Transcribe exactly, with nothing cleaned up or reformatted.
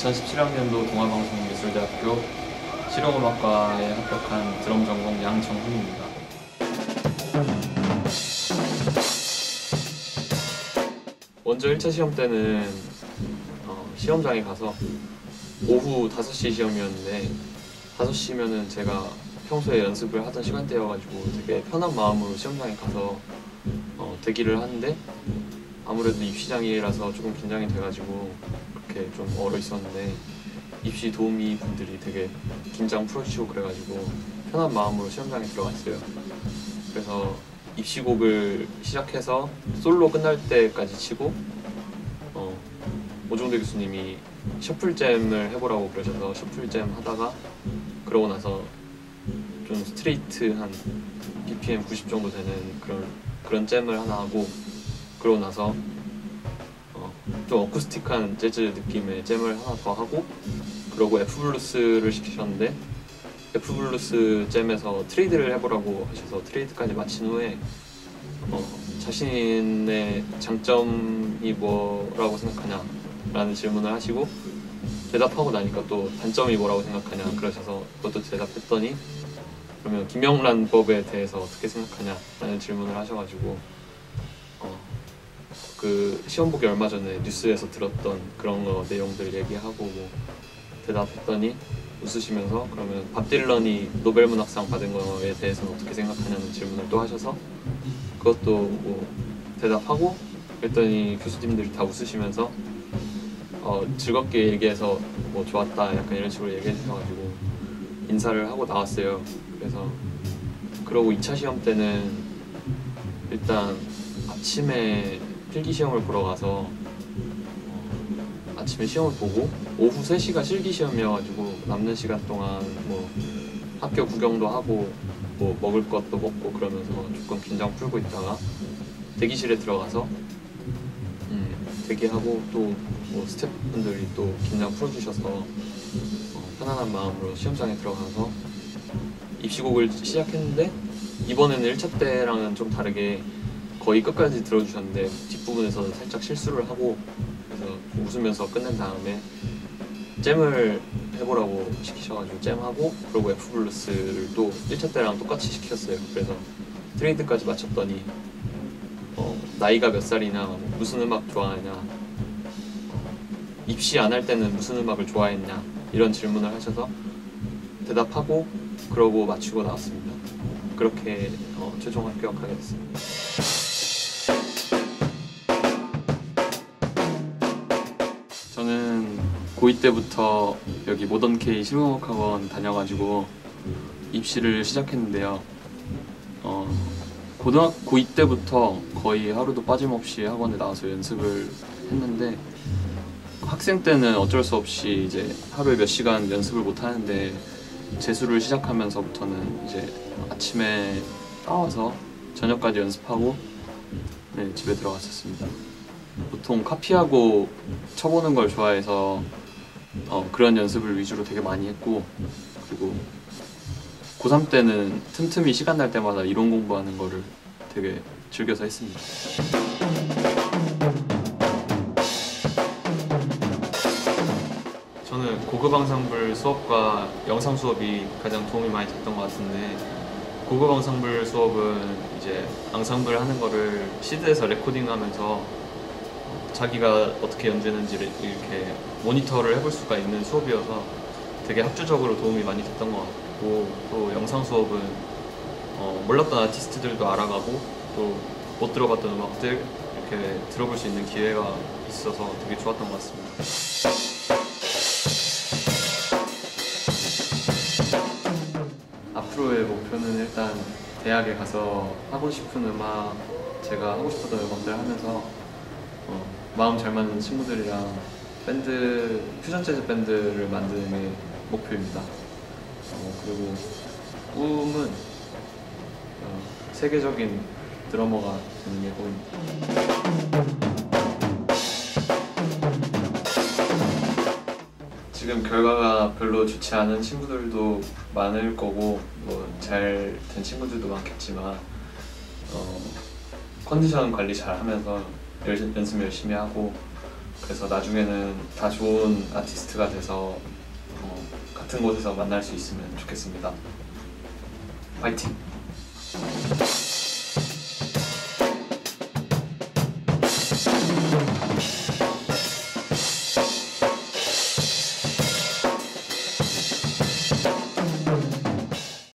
이천십칠 학년도 동아방송예술대학교 실용음악과에 합격한 드럼 전공 양정훈입니다. 먼저 일 차 시험 때는 어, 시험장에 가서 오후 다섯 시 시험이었는데 다섯 시면은 제가 평소에 연습을 하던 시간대여가지고 되게 편한 마음으로 시험장에 가서 어, 대기를 하는데 아무래도 입시장이라서 조금 긴장이 돼가지고 그렇게 좀 얼어 있었는데 입시 도우미 분들이 되게 긴장 풀어주시고 그래가지고 편한 마음으로 시험장에 들어갔어요. 그래서 입시곡을 시작해서 솔로 끝날 때까지 치고 어, 오종대 교수님이 셔플잼을 해보라고 그러셔서 셔플잼 하다가 그러고 나서 좀 스트레이트한 비피엠 구십 정도 되는 그런 그런 잼을 하나 하고 그러고 나서 어, 좀 어쿠스틱한 재즈 느낌의 잼을 하나 더 하고 그러고 F블루스를 시키셨는데 F블루스 잼에서 트레이드를 해보라고 하셔서 트레이드까지 마친 후에 어, 자신의 장점이 뭐라고 생각하냐 라는 질문을 하시고 대답하고 나니까 또 단점이 뭐라고 생각하냐 그러셔서 그것도 대답했더니 그러면 김영란법에 대해서 어떻게 생각하냐 라는 질문을 하셔가지고 어, 그 시험 보기 얼마 전에 뉴스에서 들었던 그런 거 내용들 얘기하고 뭐 대답했더니 웃으시면서 그러면 밥 딜런이 노벨문학상 받은 거에 대해서는 어떻게 생각하냐는 질문을 또 하셔서 그것도 뭐 대답하고 그랬더니 교수님들이 다 웃으시면서 어, 즐겁게 얘기해서 뭐 좋았다 약간 이런 식으로 얘기해 주셔가지고 인사를 하고 나왔어요. 그래서 그러고 이 차 시험 때는 일단 아침에 필기시험을 보러 가서 어, 아침에 시험을 보고 오후 세 시가 실기시험이어가지고 남는 시간 동안 뭐 학교 구경도 하고 뭐 먹을 것도 먹고 그러면서 조금 긴장 풀고 있다가 대기실에 들어가서 음, 대기하고 또 뭐 스태프분들이 또 긴장 풀어주셔서 어, 편안한 마음으로 시험장에 들어가서 입시곡을 시작했는데 이번에는 일 차 때랑은 좀 다르게 거의 끝까지 들어주셨는데 뒷부분에서 살짝 실수를 하고 그래서 웃으면서 끝낸 다음에 잼을 해보라고 시키셔가지고 잼하고 그리고 F블루스를 또 일 차 때랑 똑같이 시켰어요. 그래서 트레이드까지 마쳤더니 어, 나이가 몇 살이냐 무슨 음악 좋아하냐 입시 안 할 때는 무슨 음악을 좋아했냐 이런 질문을 하셔서 대답하고 그러고 마치고 나왔습니다. 그렇게 어, 최종 합격하게 됐습니다. 저는 고이 때부터 여기 모던K 실용음악학원 다녀가지고 입시를 시작했는데요. 어, 고등학 고이 때부터 거의 하루도 빠짐없이 학원에 나와서 연습을 했는데 학생 때는 어쩔 수 없이 이제 하루에 몇 시간 연습을 못 하는데 재수를 시작하면서부터는 이제 아침에 나와서 저녁까지 연습하고 네, 집에 들어갔었습니다. 보통 카피하고 쳐보는 걸 좋아해서 어, 그런 연습을 위주로 되게 많이 했고 그리고 고삼 때는 틈틈이 시간 날 때마다 이론 공부하는 거를 되게 즐겨서 했습니다. 저는 고급 앙상블 수업과 영상 수업이 가장 도움이 많이 됐던 것 같은데 고급 앙상블 수업은 이제 앙상블 하는 거를 시드에서 레코딩하면서 자기가 어떻게 연주했는지를 이렇게 모니터를 해볼 수가 있는 수업이어서 되게 학주적으로 도움이 많이 됐던 것 같고 또 영상 수업은 어, 몰랐던 아티스트들도 알아가고 또 못 들어봤던 음악들 이렇게 들어볼 수 있는 기회가 있어서 되게 좋았던 것 같습니다. 앞으로의 목표는 일단 대학에 가서 하고 싶은 음악, 제가 하고 싶었던 음악들 하면서 어, 마음 잘 맞는 친구들이랑 밴드, 퓨전 재즈 밴드를 만드는 게 목표입니다. 어, 그리고 꿈은 어, 세계적인 드러머가 되는 게 꿈입니다. 지금 결과가 별로 좋지 않은 친구들도 많을 거고 뭐 잘 된 친구들도 많겠지만 어, 컨디션 관리 잘 하면서 열, 연습 열심히 하고 그래서 나중에는 다 좋은 아티스트가 돼서 어, 같은 곳에서 만날 수 있으면 좋겠습니다. 파이팅!